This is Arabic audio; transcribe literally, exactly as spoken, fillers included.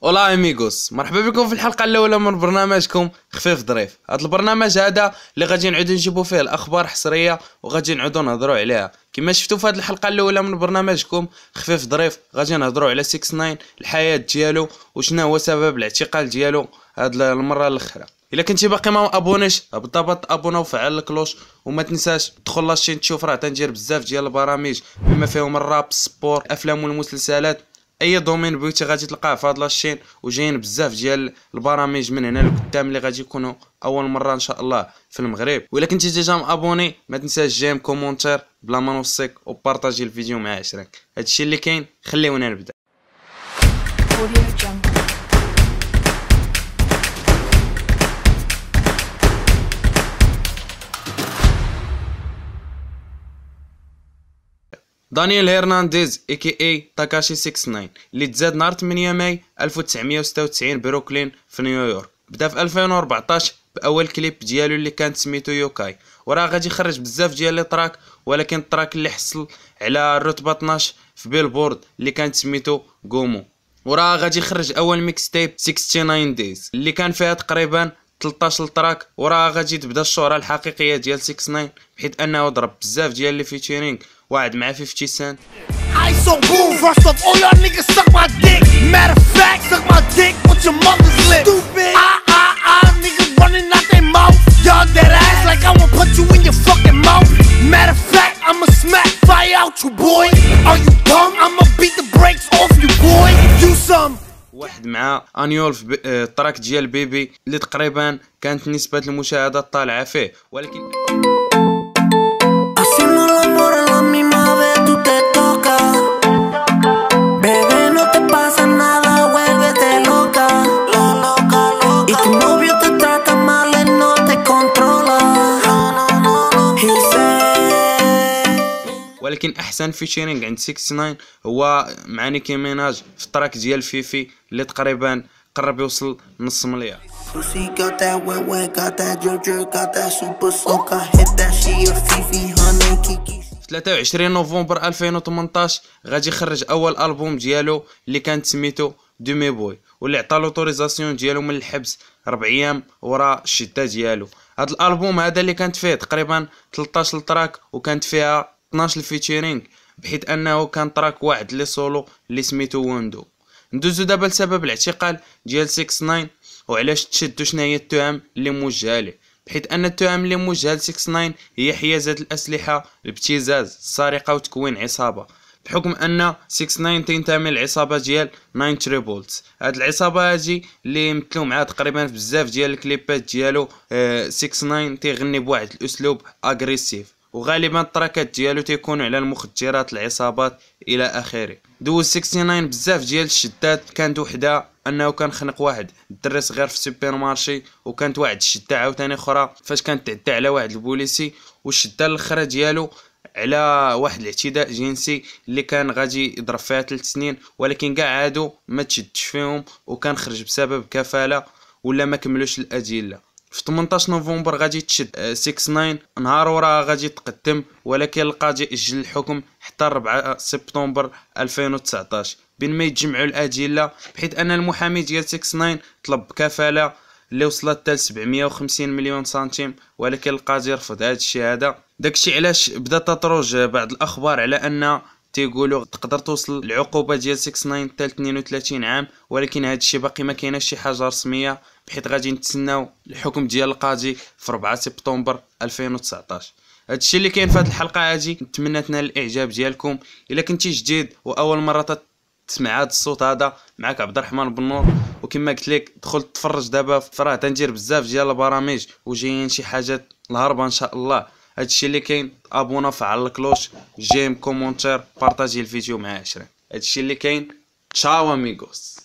اولا اميغوس، مرحبا بكم في الحلقه الاولى من برنامجكم خفيف ظريف. هذا البرنامج هذا اللي غادي نعودو نجيبو فيه الاخبار حصريه وغادي نعودو نهضروا عليها. كما شفتوا في هذه الحلقه الاولى من برنامجكم خفيف ظريف غادي نهضروا على ستة تسعة، الحياه ديالو وشنو هو سبب الاعتقال ديالو هذه المره الاخرى. الا كنتي باقي ما ابونيش بالضبط ابونا وفعل الكلوش، وما تنساش تدخل لاشين تشوف راه تندير بزاف ديال البرامج بما فيهم الراب، السبور، الافلام والمسلسلات. اي دومين بغيتي غادي تلقاه في هاد لاشين، وجايين بزاف ديال البرامج من هنا لقدام اللي غادي يكونوا اول مره ان شاء الله في المغرب. وإلا كنتي ديجا مابوني ما تنساش جيم كومونتير بلا ما نوصيك وبارطاجي الفيديو مع عشرك. هادشي اللي كاين، خليونا نبدا. دانيال هيرنانديز اي كي اي تاكاشي ستة تسعة اللي تزاد نهار ثمانية ماي ألف وتسعمية وستة وتسعين بروكلين في نيويورك، بدا في ألفين وأربعطاش باول كليب ديالو اللي كانت سميتو يوكاي، وراه غادي يخرج بزاف ديال لي تراك، ولكن التراك اللي حصل على الرتبه اثناش في بيلبورد اللي كانت سميتو غومو. وراه غادي يخرج اول ميكس تيب تسعة وستين دايز اللي كان فيها تقريبا ثلاثطاش تراك، وراه غادي تبدا الشهره الحقيقيه ديال ستة تسعة بحيث انه ضرب بزاف ديال لي فيتشرينغ واحد مع خمسين سنت. I so boom, first of all y'all niggas suck my dick. Matter of fact, suck my dick with your mother's lip. Stupid. Ah ah ah, niggas running out their mouth. Y'all dead ass like I will put you in your fucking mouth. Matter of fact, I'ma smack fire out you boy. Are you dumb? I'ma beat the brakes off you boy. You some. واحد مع انيول في التراك ديال بيبي اللي تقريبا كانت نسبة المشاهدات طالعة فيه، ولكن ولكن احسن فيتشرينغ عند ستة تسعة هو مع نيكي ميناج في التراك ديال فيفي اللي تقريبا قرب يوصل نص مليار. في ثلاثة وعشرين نوفمبر ألفين وثمنطاش غادي يخرج اول البوم ديالو اللي كانت سميتو دومي بوي، واللي عطى لوتوريزاسيون ديالو من الحبس ربع ايام ورا الشده ديالو. هذا الالبوم هذا اللي كانت فيه تقريبا ثلاثطاش تراك وكانت فيها اثناش الفيتشرينغ، بحيث انه كان تراك واحد اللي سولو اللي سميتو ويندو. ندوزو دابا لسبب الاعتقال ديال ستة تسعة وعلاش تشدو شنو هي التهم اللي موجهه ليه، بحيث ان التهم اللي موجهه ل ستة تسعة هي حيازه الاسلحه، الابتزاز، السرقه وتكوين عصابه، بحكم ان ستة تسعة تنتمي للعصابه ديال ناين تريبولز. هاد العصابه هادي اللي يمثلوا معاه تقريبا في بزاف ديال الكليبات ديالو. اه ستة تسعة تيغني بواحد الاسلوب اغريسيف، وغالبا التراكات ديالو تيكونوا على المخدرات، العصابات الى اخره. دوز ستة تسعة بزاف ديال الشدات، كانت وحده انه كان خنق واحد الدري صغير في سوبر مارشي، وكانت واحد الشده عاوتاني اخرى فاش كانت تعدى على واحد البوليسي، والشده الاخرى ديالو على واحد الاعتداء جنسي اللي كان غادي يضرب فيها ثلاث سنين، ولكن كاع عادو ما تشدش فيهم وكان خرج بسبب كفاله ولا ما كملوش الادله. في ثمنطاش نوفمبر غادي تشد ستة تسعة، نهار وراه غادي يتقدم، ولكن القاضي اجل الحكم حتى أربعة سبتمبر ألفين وتسعطاش بين ما يتجمعوا الادله، بحيث ان المحامي ديال ستة تسعة طلب كفاله اللي وصلت حتى سبعمية وخمسين مليون سنتيم، ولكن القاضي رفض هذا الشيء هذا. داكشي علاش بدا تطرج بعض الاخبار على ان تيقولوا تقدر توصل العقوبه ديال ستة تسعة حتى اثنين وثلاثين عام، ولكن هذا الشيء باقي ما كايناش شي حاجه رسميه، بحيث غادي نتسناو الحكم ديال القاضي في أربعة سبتمبر ألفين وتسعطاش. هذا الشيء اللي كاين في هذه الحلقه هذه، نتمنى تنال الاعجاب ديالكم. الا كنتي جديد واول مره تسمع هذا الصوت هذا، معك عبد الرحمن بنور، وكما قلت لك دخل تفرج دابا، فراه تندير بزاف ديال البرامج وجايين شي حاجات الهربه ان شاء الله. هادشي اللي كاين، ابونا، فعل الكلوش، جيم كومونتير، بارطاجي الفيديو مع عشرين. هادشي اللي كاين. تشاو اميغوس.